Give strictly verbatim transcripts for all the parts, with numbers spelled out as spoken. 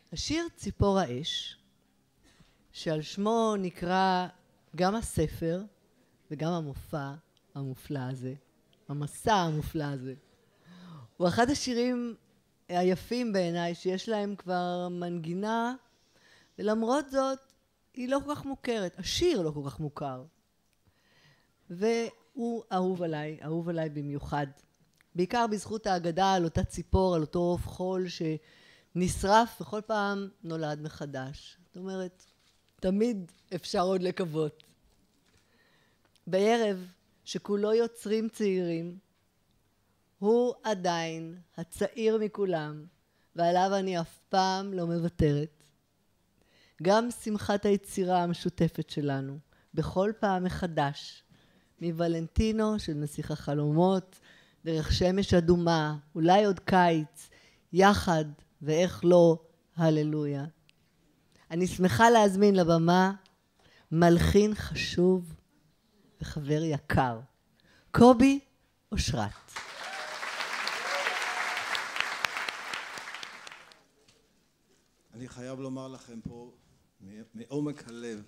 השיר ציפור האש, שעל שמו נקרא גם הספר וגם המופע המופלא הזה, המסע המופלא הזה, הוא אחד השירים היפים בעיניי שיש להם כבר מנגינה, ולמרות זאת היא לא כל כך מוכרת, השיר לא כל כך מוכר. והוא אהוב עליי, אהוב עליי במיוחד. בעיקר בזכות האגדה על אותה ציפור, על אותו עוף חול שנשרף וכל פעם נולד מחדש. זאת אומרת, תמיד אפשר עוד לקוות. בערב שכולו יוצרים צעירים, הוא עדיין הצעיר מכולם, ועליו אני אף פעם לא מוותרת. גם שמחת היצירה המשותפת שלנו, בכל פעם מחדש, מוולנטינו של נסיך החלומות, דרך שמש אדומה, אולי עוד קיץ, יחד ואיך לא, הללויה. אני שמחה להזמין לבמה מלחין חשוב וחבר יקר, קובי אושרת. אני חייב לומר לכם פה מעומק הלב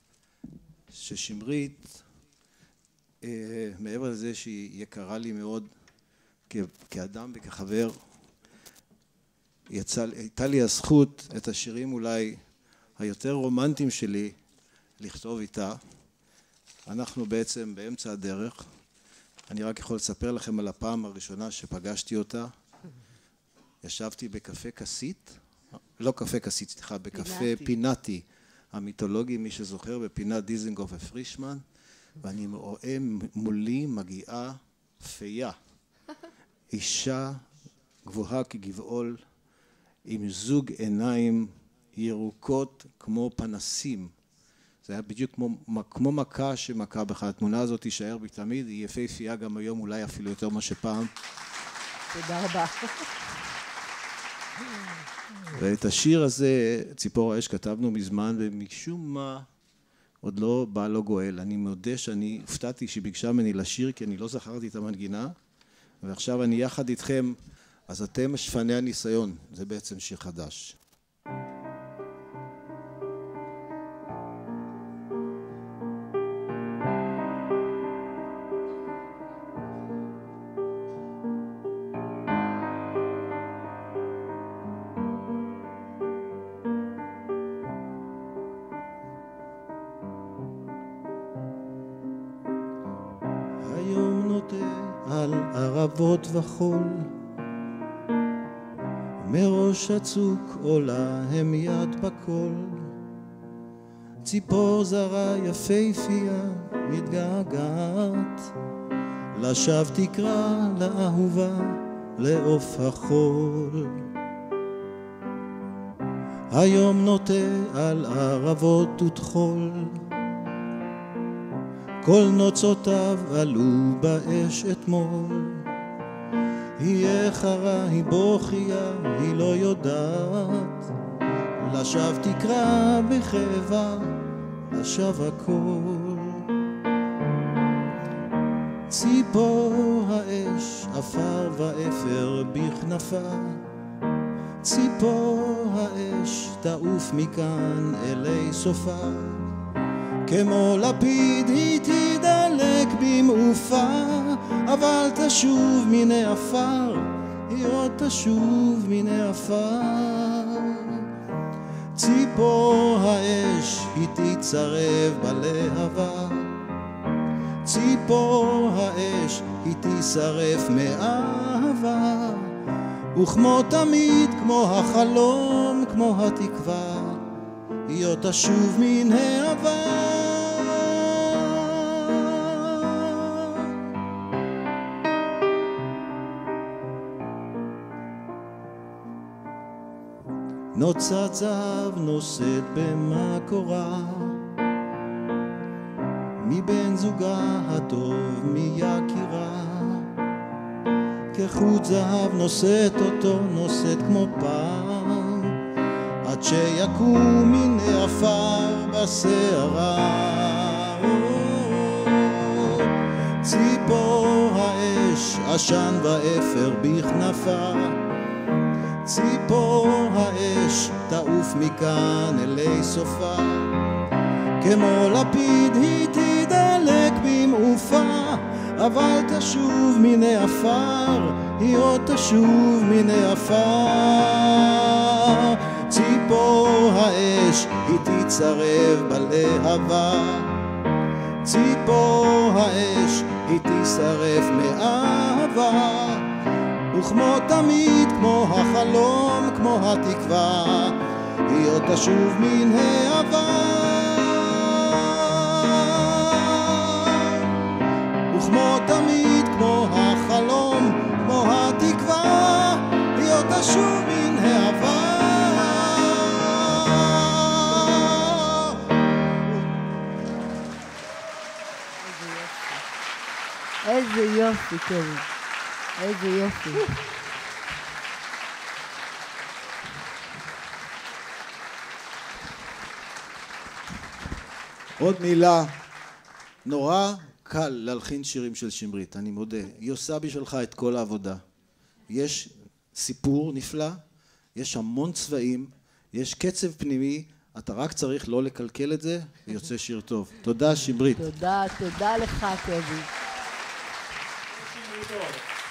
ששמרית, אה, מעבר לזה שהיא יקרה לי מאוד כ- כאדם וכחבר, יצא, הייתה לי הזכות את השירים אולי היותר רומנטיים שלי לכתוב איתה. אנחנו בעצם באמצע הדרך. אני רק יכול לספר לכם על הפעם הראשונה שפגשתי אותה. ישבתי בקפה כסית, לא קפה כסית, סליחה, בקפה פינאטי המיתולוגי, מי שזוכר, בפינת דיזנגוף ופרישמן, ואני רואה מולי מגיעה פייה, אישה גבוהה כגבעול, עם זוג עיניים ירוקות כמו פנסים. זה היה בדיוק כמו, כמו מכה שמכה בך. התמונה הזאת תישאר בי תמיד, היא יפהפייה גם היום, אולי אפילו יותר מה שפעם. תודה רבה. ואת השיר הזה, ציפור האש, כתבנו מזמן, ומשום מה עוד לא בא לו גואל. אני מודה שאני הופתעתי שביקשה ממני לשיר, כי אני לא זכרתי את המנגינה, ועכשיו אני יחד איתכם, אז אתם שפני הניסיון, זה בעצם שיר חדש. היום נוטה על ערבות וחול, מראש הצוק עולה הם יד בכל, ציפור זרה יפהפייה מתגעגעת, לשווא תקרא לאהובה לעוף החול. היום נוטה על ערבות ותחול, כל נוצותיו עלו באש אתמול, היא איחרה, היא בוכייה, היא לא יודעת, לשווא תקרא בכאבה, לשווא הכל. ציפור האש, עפר ואפר בכנפה, ציפור האש, תעוף מכאן אלי סופה, כמו לפיד היא תדלק במעופה, אבל תשוב מן העפר, היא עוד תשוב מן העפר. ציפור האש היא תצרב בלהבה, ציפור האש היא תשרף מאהבה, וכמו תמיד, כמו החלום, כמו התקווה, היא עוד תשוב מן העבר. נוצת זהב נושאת במקורה, מבן זוגה הטוב מיקירה, כחוט זהב נושאת אותו, נושאת כמו פעם, עד שיקום מן העפר בשערה. ציפור האש, עשן ואפר בכנפה, ציפור האש תעוף מכאן אלי סופה, כמו לפיד היא תדלק במעופה, אבל תשוב מן העפר, היא עוד תשוב מן העפר. ציפור האש היא תצרב בלהבה, ציפור האש היא תשרף מאהבה, וכמו תמיד, כמו החלום, כמו התקווה, היא עוד תשוב מן העבר. וכמו תמיד, כמו החלום, כמו התקווה, היא עוד תשוב מן העבר. איזה יופי, קובי. איזה יופי. עוד מילה, נורא קל להלחין שירים של שמרית, אני מודה. היא עושה בשבילך את כל העבודה. יש סיפור נפלא, יש המון צבעים, יש קצב פנימי, אתה רק צריך לא לקלקל את זה, ויוצא שיר טוב. תודה, שמרית. תודה, תודה לך, קובי. Muito bom.